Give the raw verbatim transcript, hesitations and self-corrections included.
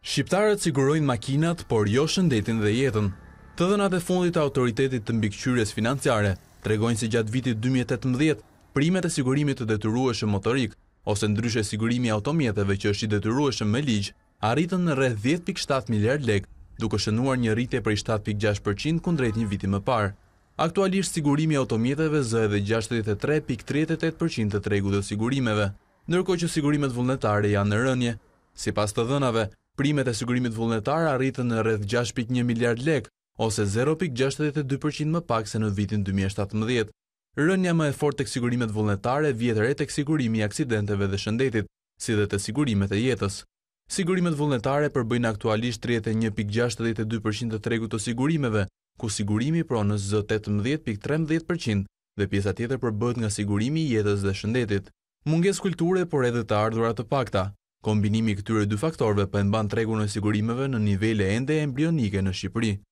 Shqiptarët sigurojnë makinat, por jo shëndetin dhe jetën. Të dhënat e fundit të Autoritetit të Mbikëqyrjes Financiare tregojnë se gjatë vitit dy mijë e tetëmbëdhjetë, primet e sigurimit të detyrueshëm motorik, ose ndryshe sigurimi i automjeteve që është i detyrueshëm me ligj, arritën në rreth dhjetë pikë shtatë miliard lekë, duke shënuar një rritje prej shtatë pikë gjashtë përqind kundrejt një viti më parë. Aktualisht sigurimi i automjeteve zë edhe gjashtëdhjetë e tre pikë tridhjetë e tetë përqind të tregut të sigurimeve, ndërkohë që sigurimet vullnetare janë në rënje. Sipas të dhënave, primet e sigurimit vullnetar arritën në rreth gjashtë pikë një miliard lekë, ose zero pikë gjashtëdhjetë e dy përqind më pak se në vitin dy mijë e shtatëmbëdhjetë. Rënja më e fortë tek sigurimet vullnetare vjet re tek sigurimi i aksidenteve dhe shëndetit, si dhe te sigurimet e jetës. Sigurimet vullnetare përbëjnë aktualisht tridhjetë e një pikë gjashtëdhjetë e dy përqind të tregut të sigurimeve, ku sigurimi pronës zë tetëmbëdhjetë pikë trembëdhjetë përqind dhe pjesa tjetër përbëhet nga sigurimi i jetës dhe shëndetit. Mungesë kulture, por edhe të ardhurat të pakta. Kombinimi i këtyre dy faktorëve po e mban tregun e sigurimeve në nivele ende embrionike në Shqipëri.